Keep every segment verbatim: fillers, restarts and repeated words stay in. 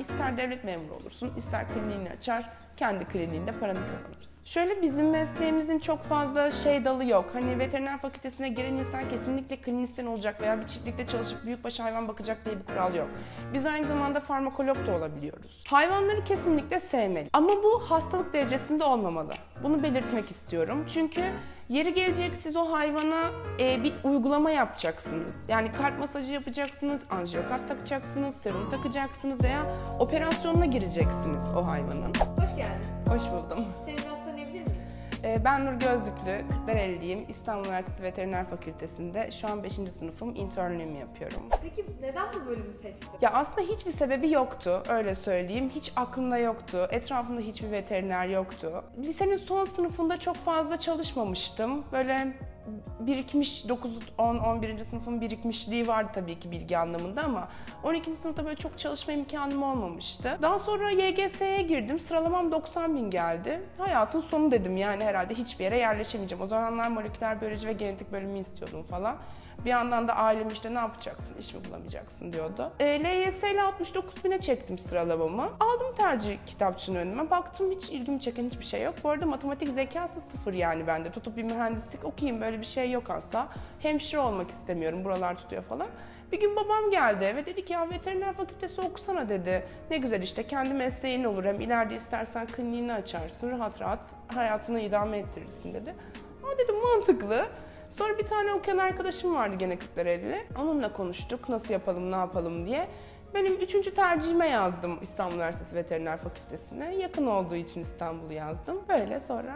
ister devlet memuru olursun, ister kliniğini açar, kendi kliniğinde paranı kazanırsın. Şöyle bizim mesleğimizin çok fazla şey dalı yok. Hani veteriner fakültesine giren insan kesinlikle klinisyen olacak veya bir çiftlikte çalışıp büyükbaş hayvan bakacak diye bir kural yok. Biz aynı zamanda farmakolog da olabiliyoruz. Hayvanları kesinlikle sevmeli. Ama bu hastalık derecesinde olmamalı. Bunu belirtmek istiyorum. Çünkü yeri gelecek siz o hayvana e, bir uygulama yapacaksınız. Yani kalp masajı yapacaksınız, anjiyokat takacaksınız, serum takacaksınız veya operasyonuna gireceksiniz o hayvanın. Hoş geldin. Hoş buldum. Seni biraz tanıyabilir miyiz? E, ben Nur Gözlüklü, Kırklareli'liyim. İstanbul Üniversitesi Veteriner Fakültesi'nde şu an beşinci sınıfım, internliğimi yapıyorum. Peki neden bu bölümü seçtin? Ya aslında hiçbir sebebi yoktu, öyle söyleyeyim. Hiç aklımda yoktu, etrafımda hiçbir veteriner yoktu. Lisenin son sınıfında çok fazla çalışmamıştım. Böyle birikmiş, dokuz, on, on birinci sınıfın birikmişliği vardı tabii ki bilgi anlamında ama on ikinci sınıfta böyle çok çalışma imkanım olmamıştı. Daha sonra Y G S'ye girdim, sıralamam doksan bin geldi. Hayatın sonu dedim yani herhalde hiçbir yere yerleşemeyeceğim. O zamanlar moleküler biyoloji ve genetik bölümü istiyordum falan. Bir yandan da ailem işte ne yapacaksın, iş mi bulamayacaksın diyordu. E, L Y S ile altmış dokuz bine çektim sıralamamı. Aldım tercih kitapçığını önüme. Baktım hiç ilgimi çeken hiçbir şey yok. Bu arada matematik zekası sıfır yani bende. Tutup bir mühendislik okuyayım böyle bir şey yok asla. Hemşire olmak istemiyorum, buralar tutuyor falan. Bir gün babam geldi eve, dedi ki ya veteriner fakültesi okusana dedi. Ne güzel işte kendi mesleğin olur, hem ileride istersen kliniğini açarsın, rahat rahat hayatını idame ettirirsin dedi. Aa dedim mantıklı. Sonra bir tane okuyan arkadaşım vardı gene Kırklareli'li. Onunla konuştuk nasıl yapalım ne yapalım diye. Benim üçüncü tercihime yazdım İstanbul Üniversitesi Veteriner Fakültesine. Yakın olduğu için İstanbul'u yazdım. Böyle sonra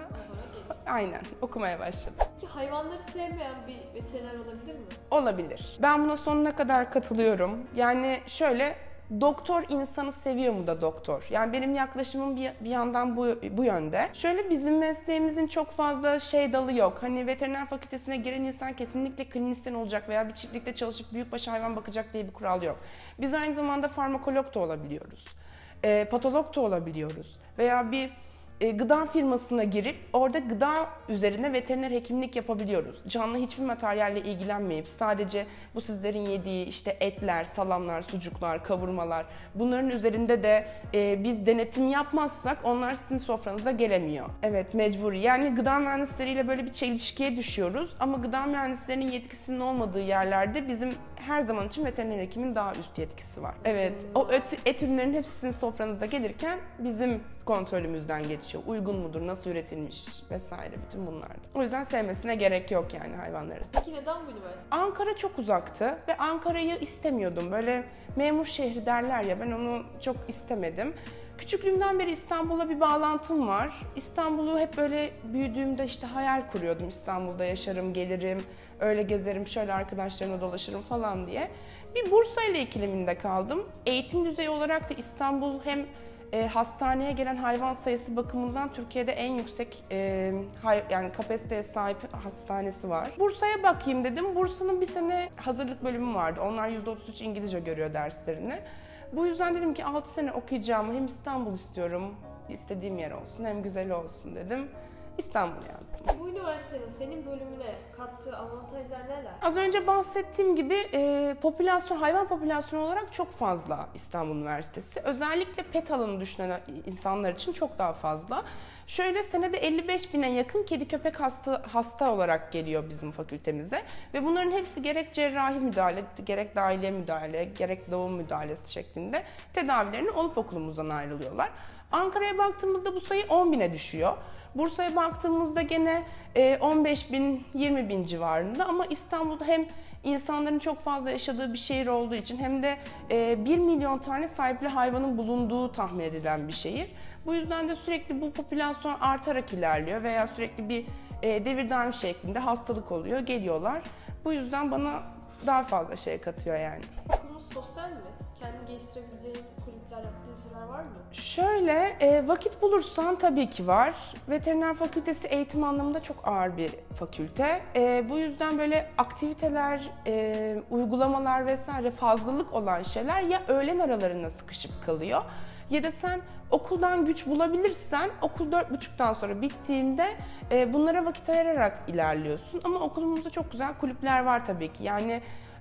aynen okumaya başladım. Peki hayvanları sevmeyen bir veteriner olabilir mi? Olabilir. Ben buna sonuna kadar katılıyorum. Yani şöyle, doktor insanı seviyor mu da doktor? Yani benim yaklaşımım bir, bir yandan bu, bu yönde. Şöyle bizim mesleğimizin çok fazla şey dalı yok. Hani veteriner fakültesine giren insan kesinlikle klinisyen olacak veya bir çiftlikte çalışıp büyükbaş hayvan bakacak diye bir kural yok. Biz aynı zamanda farmakolog da olabiliyoruz. E, patolog da olabiliyoruz. Veya bir E, gıda firmasına girip orada gıda üzerine veteriner hekimlik yapabiliyoruz. Canlı hiçbir materyalle ilgilenmeyip sadece bu sizlerin yediği işte etler, salamlar, sucuklar, kavurmalar, bunların üzerinde de e, biz denetim yapmazsak onlar sizin sofranıza gelemiyor. Evet, mecburi. Yani gıda mühendisleriyle böyle bir çelişkiye düşüyoruz ama gıda mühendislerinin yetkisinin olmadığı yerlerde bizim her zaman için veteriner hekimin daha üst yetkisi var. Evet, o et ürünlerin hepsi sizin sofranıza gelirken bizim kontrolümüzden geçiyor. Uygun mudur, nasıl üretilmiş vesaire bütün bunlar. O yüzden sevmesine gerek yok yani hayvanları. Peki neden bu üniversite? Ankara çok uzaktı ve Ankara'yı istemiyordum. Böyle memur şehri derler ya, ben onu çok istemedim. Küçüklüğümden beri İstanbul'la bir bağlantım var. İstanbul'u hep böyle büyüdüğümde işte hayal kuruyordum. İstanbul'da yaşarım, gelirim, öyle gezerim, şöyle arkadaşlarımla dolaşırım falan diye. Bir Bursa ile ikileminde kaldım. Eğitim düzeyi olarak da İstanbul hem E, hastaneye gelen hayvan sayısı bakımından Türkiye'de en yüksek e, hay, yani kapasiteye sahip hastanesi var. Bursa'ya bakayım dedim. Bursa'nın bir sene hazırlık bölümü vardı. Onlar yüzde otuz üç İngilizce görüyor derslerini. Bu yüzden dedim ki altı sene okuyacağımı hem İstanbul istiyorum, istediğim yer olsun, hem güzel olsun dedim. İstanbul yazdım. Bu üniversitenin senin bölümüne kattığı avantajlar neler? Az önce bahsettiğim gibi e, popülasyon, hayvan popülasyonu olarak çok fazla İstanbul Üniversitesi. Özellikle pet alanı düşünen insanlar için çok daha fazla. Şöyle senede elli beş bine yakın kedi köpek hasta, hasta olarak geliyor bizim fakültemize. Ve bunların hepsi gerek cerrahi müdahale, gerek dahiliye müdahale, gerek doğum müdahalesi şeklinde tedavilerini olup okulumuzdan ayrılıyorlar. Ankara'ya baktığımızda bu sayı on bine düşüyor. Bursa'ya baktığımızda gene on beş bin, yirmi bin civarında ama İstanbul'da hem insanların çok fazla yaşadığı bir şehir olduğu için hem de bir milyon tane sahipli hayvanın bulunduğu tahmin edilen bir şehir. Bu yüzden de sürekli bu popülasyon artarak ilerliyor veya sürekli bir devir daim şeklinde hastalık oluyor, geliyorlar. Bu yüzden bana daha fazla şey katıyor yani. Okulumuz sosyal mi? Kendini geliştirebileceğin kulüpler, aktiviteler var mı? Şöyle, e, vakit bulursan tabii ki var. Veteriner fakültesi eğitim anlamında çok ağır bir fakülte. E, bu yüzden böyle aktiviteler, e, uygulamalar vesaire fazlalık olan şeyler ya öğlen aralarına sıkışıp kalıyor ya da sen okuldan güç bulabilirsen okul dört buçuktan sonra bittiğinde e, bunlara vakit ayırarak ilerliyorsun. Ama okulumuzda çok güzel kulüpler var tabii ki. Yani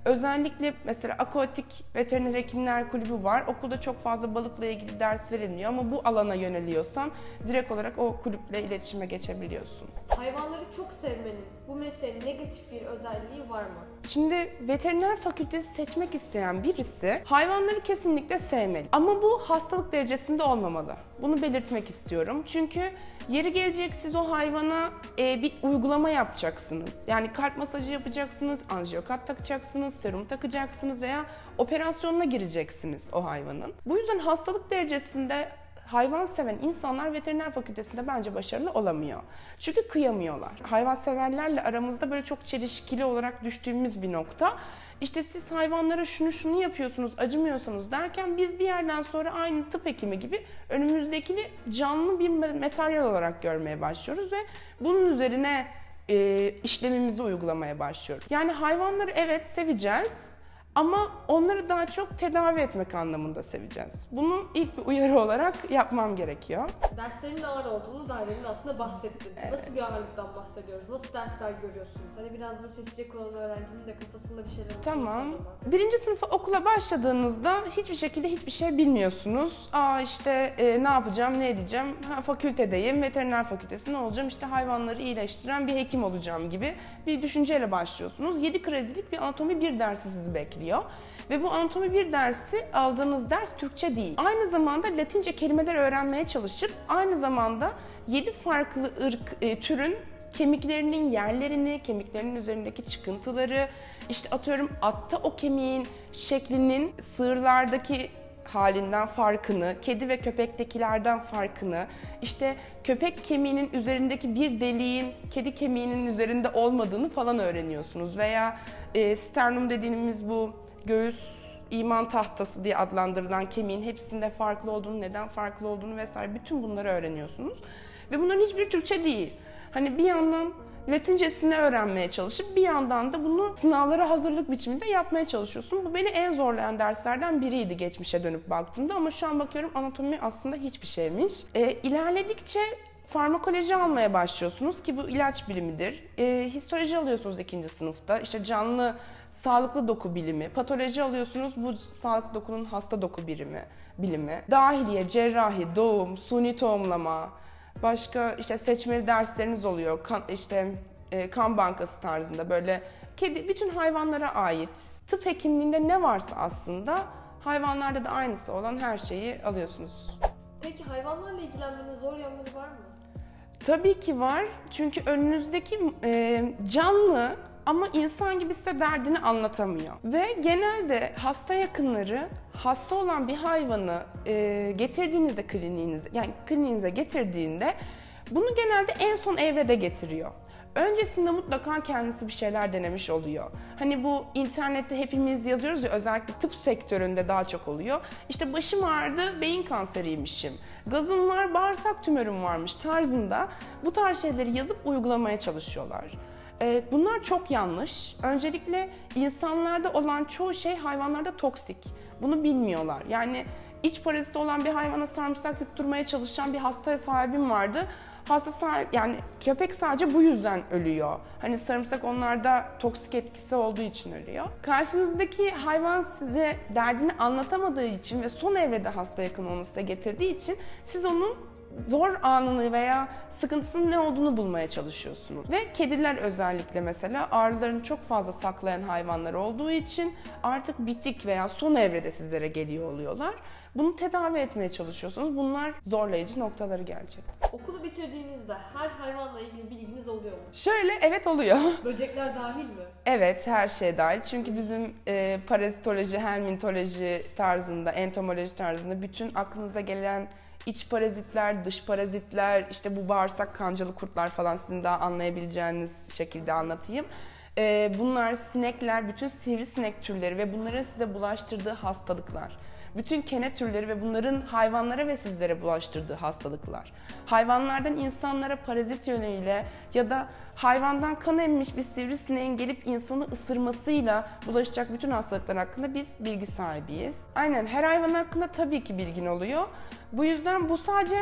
Özellikle mesela Aquatik Veteriner Hekimler Kulübü var. Okulda çok fazla balıkla ilgili ders verilmiyor ama bu alana yöneliyorsan direkt olarak o kulüple iletişime geçebiliyorsun. Hayvanları çok sevmenin bu mesleğin negatif bir özelliği var mı? Şimdi veteriner fakültesi seçmek isteyen birisi hayvanları kesinlikle sevmeli. Ama bu hastalık derecesinde olmamalı. Bunu belirtmek istiyorum. Çünkü yeri gelecek siz o hayvana e, bir uygulama yapacaksınız. Yani kalp masajı yapacaksınız, anjiyokat takacaksınız, serum takacaksınız veya operasyonuna gireceksiniz o hayvanın. Bu yüzden hastalık derecesinde hayvan seven insanlar veteriner fakültesinde bence başarılı olamıyor. Çünkü kıyamıyorlar. Hayvanseverlerle aramızda böyle çok çelişkili olarak düştüğümüz bir nokta. İşte siz hayvanlara şunu şunu yapıyorsunuz, acımıyorsanız derken biz bir yerden sonra aynı tıp hekimi gibi önümüzdekini canlı bir materyal olarak görmeye başlıyoruz ve bunun üzerine e, işlemimizi uygulamaya başlıyoruz. Yani hayvanları evet seveceğiz. Ama onları daha çok tedavi etmek anlamında seveceğiz. Bunu ilk bir uyarı olarak yapmam gerekiyor. Derslerin ağır olduğunu daha demin aslında bahsettin. Evet. Nasıl bir ağırlıktan bahsediyoruz? Nasıl dersler görüyorsunuz? Hani biraz da seçecek olan öğrencinin de kafasında bir şeyler oluyor. Tamam. Birinci sınıfa okula başladığınızda hiçbir şekilde hiçbir şey bilmiyorsunuz. Aa işte e, ne yapacağım, ne edeceğim? Ha, fakültedeyim, veteriner fakültesinde olacağım. İşte hayvanları iyileştiren bir hekim olacağım gibi bir düşünceyle başlıyorsunuz. yedi kredilik bir anatomi bir dersi sizi bekliyor. Ve bu anatomi bir dersi aldığınız ders Türkçe değil. Aynı zamanda Latince kelimeler öğrenmeye çalışıp aynı zamanda yedi farklı ırk, e, türün kemiklerinin yerlerini, kemiklerinin üzerindeki çıkıntıları, işte atıyorum atta o kemiğin şeklinin sığırlardaki halinden farkını, kedi ve köpektekilerden farkını, işte köpek kemiğinin üzerindeki bir deliğin kedi kemiğinin üzerinde olmadığını falan öğreniyorsunuz. Veya e, sternum dediğimiz bu göğüs iman tahtası diye adlandırılan kemiğin hepsinde farklı olduğunu, neden farklı olduğunu vesaire bütün bunları öğreniyorsunuz. Ve bunların hiçbir Türkçe değil. Hani bir yandan Latincesini öğrenmeye çalışıp bir yandan da bunu sınavlara hazırlık biçiminde yapmaya çalışıyorsun. Bu beni en zorlayan derslerden biriydi geçmişe dönüp baktığımda ama şu an bakıyorum anatomi aslında hiçbir şeymiş. E, ilerledikçe farmakoloji almaya başlıyorsunuz ki bu ilaç bilimidir. E, histoloji alıyorsunuz ikinci sınıfta. İşte canlı sağlıklı doku bilimi, patoloji alıyorsunuz bu sağlıklı dokunun hasta doku birimi, bilimi. Dahiliye, cerrahi, doğum, suni tohumlama, başka işte seçmeli dersleriniz oluyor. Kan, işte e, kan bankası tarzında böyle kedi bütün hayvanlara ait. Tıp hekimliğinde ne varsa aslında hayvanlarda da aynısı olan her şeyi alıyorsunuz. Peki hayvanlarla ilgilenmenin zor yanları var mı? Tabii ki var. Çünkü önünüzdeki e, canlı ama insan gibi size derdini anlatamıyor. Ve genelde hasta yakınları hasta olan bir hayvanı e, getirdiğinizde kliniğinize, yani kliniğinize getirdiğinde bunu genelde en son evrede getiriyor. Öncesinde mutlaka kendisi bir şeyler denemiş oluyor. Hani bu internette hepimiz yazıyoruz ya, özellikle tıp sektöründe daha çok oluyor. İşte başım ağrıdı, beyin kanseriymişim. Gazım var, bağırsak tümörüm varmış tarzında bu tarz şeyleri yazıp uygulamaya çalışıyorlar. Evet, bunlar çok yanlış. Öncelikle insanlarda olan çoğu şey hayvanlarda toksik. Bunu bilmiyorlar. Yani iç paraziti olan bir hayvana sarımsak yutturmaya çalışan bir hasta sahibim vardı. Hasta sahip, yani köpek sadece bu yüzden ölüyor. Hani sarımsak onlarda toksik etkisi olduğu için ölüyor. Karşınızdaki hayvan size derdini anlatamadığı için ve son evrede hasta yakın onu size getirdiği için siz onun zor anını veya sıkıntısının ne olduğunu bulmaya çalışıyorsunuz. Ve kediler özellikle mesela ağrılarını çok fazla saklayan hayvanlar olduğu için artık bitik veya son evrede sizlere geliyor oluyorlar. Bunu tedavi etmeye çalışıyorsunuz. Bunlar zorlayıcı noktaları gerçek. Okulu bitirdiğinizde her hayvanla ilgili bilginiz oluyor mu? Şöyle, evet oluyor. Böcekler dahil mi? Evet, her şey dahil. Çünkü bizim e, parazitoloji, helmintoloji tarzında, entomoloji tarzında bütün aklınıza gelen İç parazitler, dış parazitler, işte bu bağırsak kancalı kurtlar falan sizin daha anlayabileceğiniz şekilde anlatayım. Ee, bunlar sinekler, bütün sivrisinek türleri ve bunların size bulaştırdığı hastalıklar. Bütün kene türleri ve bunların hayvanlara ve sizlere bulaştırdığı hastalıklar. Hayvanlardan insanlara parazit yönüyle ya da hayvandan kan emmiş bir sivrisineğin gelip insanı ısırmasıyla bulaşacak bütün hastalıklar hakkında biz bilgi sahibiyiz. Aynen, her hayvan hakkında tabii ki bilgin oluyor. Bu yüzden bu sadece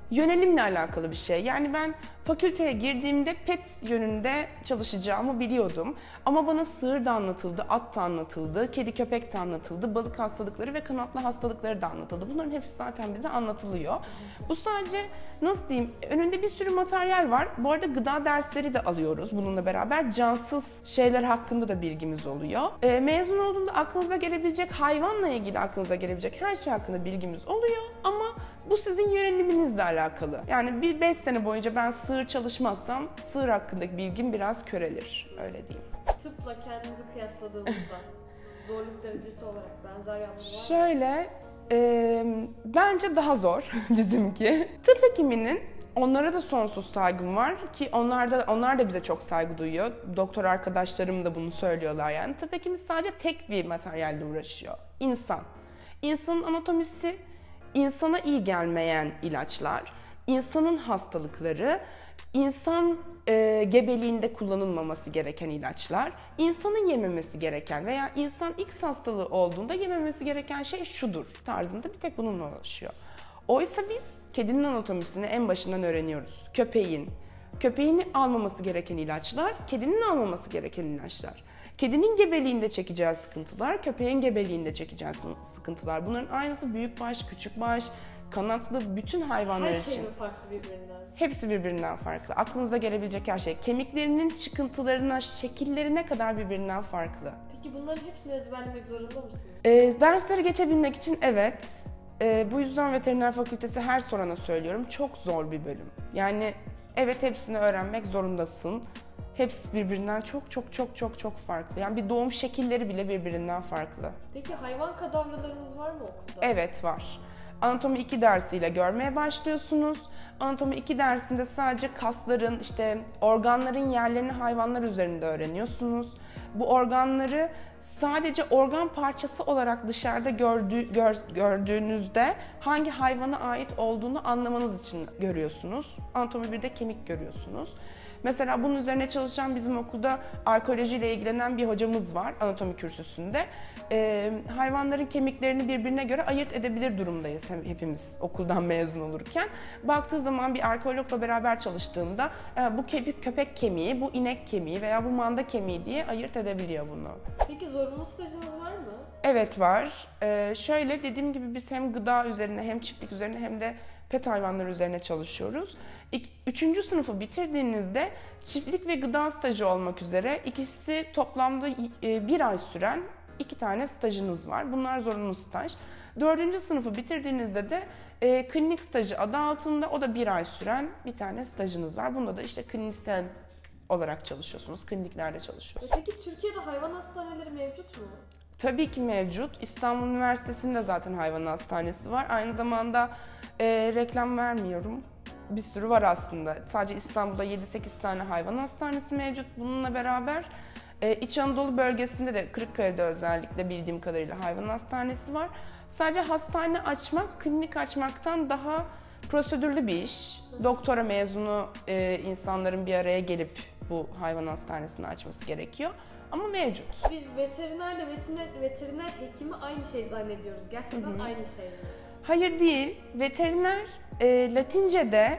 yönelimle alakalı bir şey. Yani ben fakülteye girdiğimde pet yönünde çalışacağımı biliyordum. Ama bana sığır da anlatıldı, at da anlatıldı, kedi köpek de anlatıldı, balık hastalıkları ve kanatlı hastalıkları da anlatıldı. Bunların hepsi zaten bize anlatılıyor. Bu sadece nasıl diyeyim, önünde bir sürü materyal var. Bu arada gıda dersleri de alıyoruz bununla beraber. Cansız şeyler hakkında da bilgimiz oluyor. E, mezun olduğunda aklınıza gelebilecek, hayvanla ilgili aklınıza gelebilecek her şey hakkında bilgimiz oluyor. Ama bu sizin yöneliminizle alakalı. Yani bir beş sene boyunca ben sığır çalışmazsam sığır hakkındaki bilgim biraz körelir. Öyle diyeyim. Tıpla kendinizi kıyasladığınızda zorluk derecesi olarak benzer yanları var mı? Şöyle, e, bence daha zor bizimki. Tıp hekiminin onlara da sonsuz saygım var ki onlar da onlar da bize çok saygı duyuyor. Doktor arkadaşlarım da bunu söylüyorlar yani. Tıp hekimi sadece tek bir materyalle uğraşıyor. İnsan. İnsanın anatomisi, insana iyi gelmeyen ilaçlar, insanın hastalıkları, insan e, gebeliğinde kullanılmaması gereken ilaçlar, insanın yememesi gereken veya insan X hastalığı olduğunda yememesi gereken şey şudur tarzında bir tek bununla uğraşıyor. Oysa biz kedinin anatomisini en başından öğreniyoruz. Köpeğin, köpeğini almaması gereken ilaçlar, kedinin almaması gereken ilaçlar. Kedinin gebeliğinde çekeceği sıkıntılar, köpeğin gebeliğinde çekeceği sıkıntılar. Bunların aynısı büyükbaş, küçükbaş, kanatlı bütün hayvanlar her için. Her şey mi farklı birbirinden? Hepsi birbirinden farklı. Aklınıza gelebilecek her şey. Kemiklerinin çıkıntılarına, şekillerine kadar birbirinden farklı. Peki bunların hepsini ezberlemek zorunda mısınız? Ee, dersleri geçebilmek için evet. Ee, bu yüzden veteriner fakültesi her sorana söylüyorum. Çok zor bir bölüm. Yani evet hepsini öğrenmek zorundasın. Hepsi birbirinden çok çok çok çok çok farklı. Yani bir doğum şekilleri bile birbirinden farklı. Peki hayvan kadavralarınız var mı okulda? Evet var. Anatomi iki dersiyle görmeye başlıyorsunuz. Anatomi iki dersinde sadece kasların, işte organların yerlerini hayvanlar üzerinde öğreniyorsunuz. Bu organları sadece organ parçası olarak dışarıda gördüğü, gör, gördüğünüzde hangi hayvana ait olduğunu anlamanız için görüyorsunuz. Anatomi birde kemik görüyorsunuz. Mesela bunun üzerine çalışan bizim okulda arkeolojiyle ilgilenen bir hocamız var anatomi kürsüsünde. Ee, hayvanların kemiklerini birbirine göre ayırt edebilir durumdayız hepimiz okuldan mezun olurken. Baktığı zaman bir arkeologla beraber çalıştığında e, bu kemik köpek kemiği, bu inek kemiği veya bu manda kemiği diye ayırt edebiliyor bunu. Peki zorunlu stajınız var mı? Evet var. Ee, şöyle dediğim gibi biz hem gıda üzerine hem çiftlik üzerine hem de pet hayvanlar üzerine çalışıyoruz. İk, üçüncü sınıfı bitirdiğinizde çiftlik ve gıda stajı olmak üzere ikisi toplamda e, bir ay süren iki tane stajınız var. Bunlar zorunlu staj. Dördüncü sınıfı bitirdiğinizde de e, klinik stajı adı altında o da bir ay süren bir tane stajınız var. Bunda da işte klinisyen olarak çalışıyorsunuz, kliniklerde çalışıyorsunuz. Peki Türkiye'de hayvan hastaneleri mevcut mu? Tabii ki mevcut. İstanbul Üniversitesi'nde zaten hayvan hastanesi var. Aynı zamanda e, reklam vermiyorum. Bir sürü var aslında. Sadece İstanbul'da yedi sekiz tane hayvan hastanesi mevcut. Bununla beraber e, İç Anadolu bölgesinde de Kırıkkale'de özellikle bildiğim kadarıyla hayvan hastanesi var. Sadece hastane açmak, klinik açmaktan daha prosedürlü bir iş. Doktora mezunu e, insanların bir araya gelip bu hayvan hastanesini açması gerekiyor. Ama mevcut. Biz veterinerle veteriner, veteriner hekimi aynı şey zannediyoruz. Gerçekten hı hı. Aynı şey mi? Hayır değil. Veteriner e, Latince'de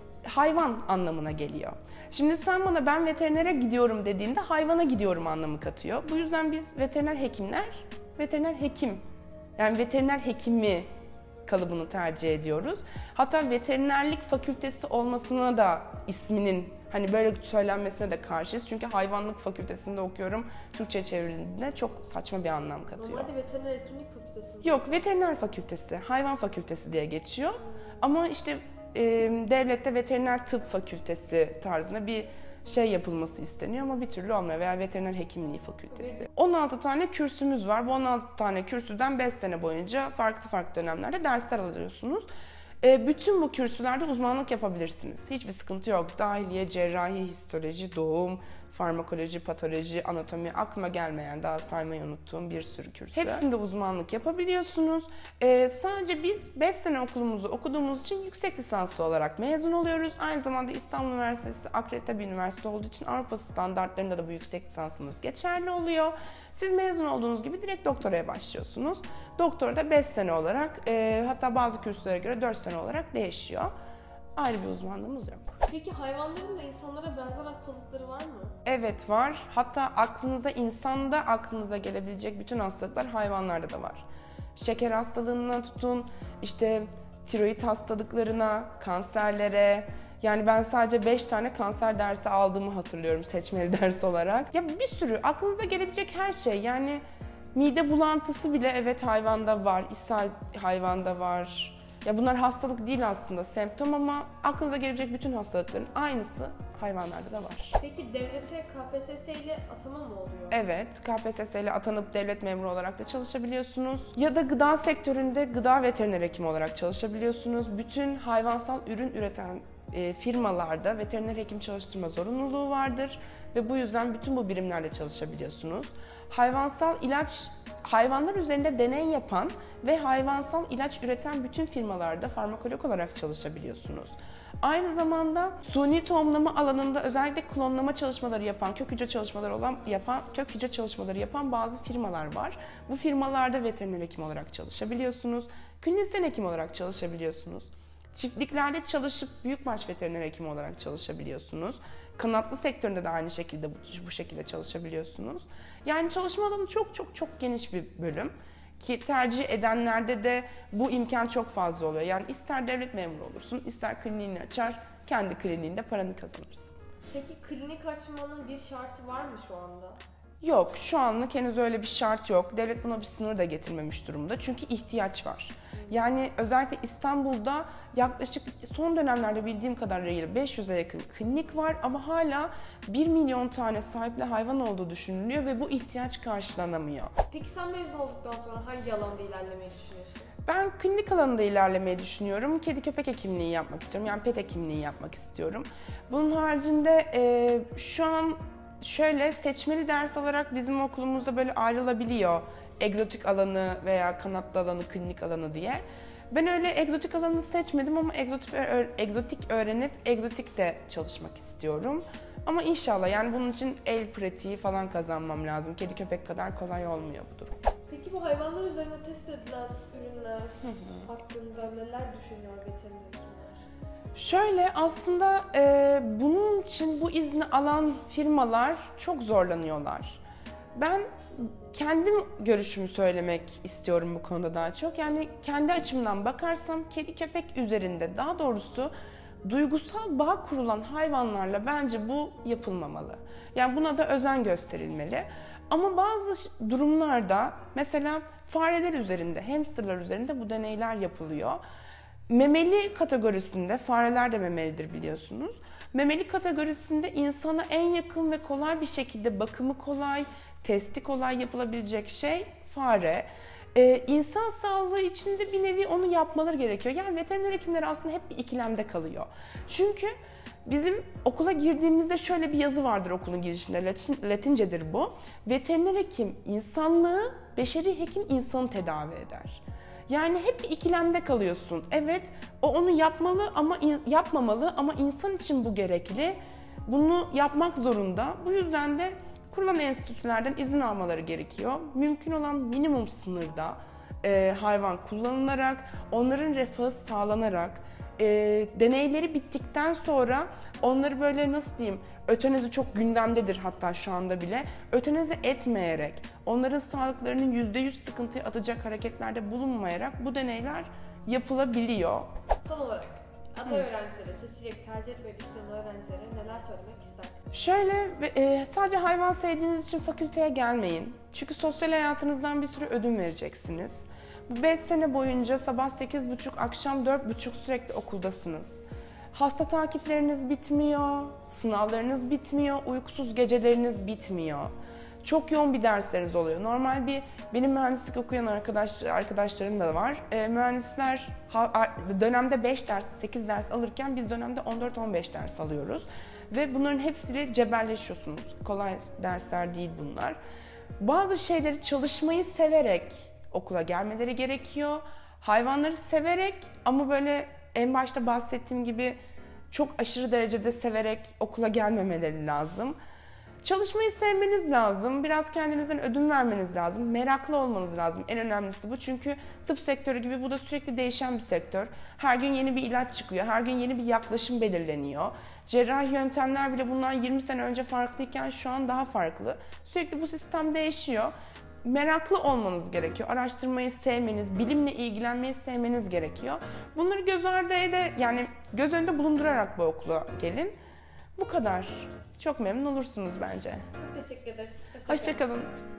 hayvan anlamına geliyor. Şimdi sen bana ben veterinere gidiyorum dediğinde hayvana gidiyorum anlamı katıyor. Bu yüzden biz veteriner hekimler, veteriner hekim, yani veteriner hekimi kalıbını tercih ediyoruz. Hatta veterinerlik fakültesi olmasına da isminin hani böyle söylenmesine de karşıyız. Çünkü hayvanlık fakültesinde okuyorum. Türkçe çevrildiğinde çok saçma bir anlam katıyor. Normalde veteriner hekimlik fakültesi mi? Yok, veteriner fakültesi, hayvan fakültesi diye geçiyor. Hmm. Ama işte e, devlette veteriner tıp fakültesi tarzında bir şey yapılması isteniyor ama bir türlü olmuyor veya veteriner hekimliği fakültesi. Evet. on altı tane kürsümüz var. Bu on altı tane kürsüden beş sene boyunca farklı farklı dönemlerde dersler alıyorsunuz. E, bütün bu kürsülerde uzmanlık yapabilirsiniz. Hiçbir sıkıntı yok. Dahiliye, cerrahi, histoloji, doğum, farmakoloji, patoloji, anatomi, aklıma gelmeyen, daha saymayı unuttuğum bir sürü kürsü. Hepsinde uzmanlık yapabiliyorsunuz. Ee, sadece biz beş sene okulumuzu okuduğumuz için yüksek lisanslı olarak mezun oluyoruz. Aynı zamanda İstanbul Üniversitesi akredite bir üniversite olduğu için Avrupa standartlarında da bu yüksek lisansımız geçerli oluyor. Siz mezun olduğunuz gibi direkt doktoraya başlıyorsunuz. Doktora da beş sene olarak, e, hatta bazı kürsülere göre dört sene olarak değişiyor. ayrı bir uzmanlığımız yok. Peki hayvanların da insanlara benzer hastalıkları var mı? Evet var. Hatta aklınıza, insanda aklınıza gelebilecek bütün hastalıklar hayvanlarda da var. Şeker hastalığından tutun, işte tiroid hastalıklarına, kanserlere. Yani ben sadece beş tane kanser dersi aldığımı hatırlıyorum seçmeli ders olarak. Ya bir sürü aklınıza gelebilecek her şey. Yani mide bulantısı bile evet hayvanda var, ishal hayvanda var. Ya bunlar hastalık değil aslında, semptom ama aklınıza gelebilecek bütün hastalıkların aynısı hayvanlarda da var. Peki devlete K P S S ile atama mı oluyor? Evet, K P S S ile atanıp devlet memuru olarak da çalışabiliyorsunuz. Ya da gıda sektöründe gıda veteriner hekimi olarak çalışabiliyorsunuz. Bütün hayvansal ürün üreten e, firmalarda veteriner hekim çalıştırma zorunluluğu vardır ve bu yüzden bütün bu birimlerle çalışabiliyorsunuz. Hayvansal ilaç, hayvanlar üzerinde deney yapan ve hayvansal ilaç üreten bütün firmalarda farmakolog olarak çalışabiliyorsunuz. Aynı zamanda suni tohumlama alanında özellikle klonlama çalışmaları yapan, kök hücre çalışmaları olan yapan, kök hücre çalışmaları yapan bazı firmalar var. Bu firmalarda veteriner hekim olarak çalışabiliyorsunuz. Klinisyen hekim olarak çalışabiliyorsunuz. Çiftliklerde çalışıp büyükbaş veteriner hekim olarak çalışabiliyorsunuz. Kanatlı sektöründe de aynı şekilde bu, bu şekilde çalışabiliyorsunuz. Yani çalışma alanı çok çok çok geniş bir bölüm. Ki tercih edenlerde de bu imkan çok fazla oluyor. Yani ister devlet memuru olursun, ister kliniğini açar, kendi kliniğinde paranı kazanırsın. Peki klinik açmanın bir şartı var mı şu anda? Yok, şu anlık henüz öyle bir şart yok. Devlet buna bir sınır da getirmemiş durumda. Çünkü ihtiyaç var. Yani özellikle İstanbul'da yaklaşık son dönemlerde bildiğim kadarıyla beş yüze yakın klinik var ama hala bir milyon tane sahipli hayvan olduğu düşünülüyor ve bu ihtiyaç karşılanamıyor. Peki sen mezun olduktan sonra hangi alanda ilerlemeyi düşünüyorsun? Ben klinik alanında ilerlemeyi düşünüyorum. Kedi köpek hekimliği yapmak istiyorum. Yani pet hekimliği yapmak istiyorum. Bunun haricinde e, şu an şöyle seçmeli ders olarak bizim okulumuzda böyle ayrılabiliyor. Egzotik alanı veya kanatlı alanı, klinik alanı diye. Ben öyle egzotik alanını seçmedim ama egzotik, egzotik öğrenip egzotikte çalışmak istiyorum. Ama inşallah yani bunun için el pratiği falan kazanmam lazım. Kedi köpek kadar kolay olmuyor bu durum. Peki bu hayvanlar üzerine test edilen ürünler hakkında neler düşünüyor veteriner hekimler? Şöyle aslında e, bunun için bu izni alan firmalar çok zorlanıyorlar. Ben kendim görüşümü söylemek istiyorum bu konuda daha çok. Yani kendi açımdan bakarsam kedi köpek üzerinde daha doğrusu duygusal bağ kurulan hayvanlarla bence bu yapılmamalı. Yani buna da özen gösterilmeli. Ama bazı durumlarda mesela fareler üzerinde, hamsterlar üzerinde bu deneyler yapılıyor. Memeli kategorisinde, fareler de memelidir biliyorsunuz. Memeli kategorisinde insana en yakın ve kolay bir şekilde bakımı kolay, testi kolay yapılabilecek şey fare. Ee, insan sağlığı için de bir nevi onu yapmaları gerekiyor. Yani veteriner hekimler aslında hep bir ikilemde kalıyor. Çünkü bizim okula girdiğimizde şöyle bir yazı vardır okulun girişinde, Latin, Latincedir bu. Veteriner hekim insanlığı, beşeri hekim insanı tedavi eder. Yani hep bir ikilemde kalıyorsun. Evet, o onu yapmalı ama yapmamalı ama insan için bu gerekli. Bunu yapmak zorunda. Bu yüzden de kurulan enstitülerden izin almaları gerekiyor. Mümkün olan minimum sınırda e, hayvan kullanılarak, onların refahı sağlanarak, e, deneyleri bittikten sonra onları böyle nasıl diyeyim, ötenezi çok gündemdedir hatta şu anda bile, ötenezi etmeyerek, onların sağlıklarının yüzde yüz sıkıntıya atacak hareketlerde bulunmayarak bu deneyler yapılabiliyor. Son olarak aday öğrencilere, seçecek, tercih etmek isteyen öğrencilere neler söylemek istersin? Şöyle, e, sadece hayvan sevdiğiniz için fakülteye gelmeyin. Çünkü sosyal hayatınızdan bir sürü ödün vereceksiniz. Bu beş sene boyunca sabah sekiz buçuk, akşam dört buçuk sürekli okuldasınız. Hasta takipleriniz bitmiyor, sınavlarınız bitmiyor, uykusuz geceleriniz bitmiyor. Çok yoğun bir dersleriniz oluyor. Normal bir, benim mühendislik okuyan arkadaş, arkadaşlarım da var. E, mühendisler ha, dönemde beş ders, sekiz ders alırken biz dönemde on dört on beş ders alıyoruz. Ve bunların hepsiyle cebelleşiyorsunuz. Kolay dersler değil bunlar. Bazı şeyleri çalışmayı severek okula gelmeleri gerekiyor. Hayvanları severek ama böyle en başta bahsettiğim gibi çok aşırı derecede severek okula gelmemeleri lazım. Çalışmayı sevmeniz lazım, biraz kendinizden ödün vermeniz lazım, meraklı olmanız lazım. En önemlisi bu, çünkü tıp sektörü gibi bu da sürekli değişen bir sektör. Her gün yeni bir ilaç çıkıyor, her gün yeni bir yaklaşım belirleniyor. Cerrahi yöntemler bile bundan yirmi sene önce farklıyken şu an daha farklı. Sürekli bu sistem değişiyor. Meraklı olmanız gerekiyor. Araştırmayı sevmeniz, bilimle ilgilenmeyi sevmeniz gerekiyor. Bunları göz ardı ede, yani göz önünde bulundurarak bu okula gelin. Bu kadar. Çok memnun olursunuz bence. Çok teşekkür ederiz. Hoşça kalın.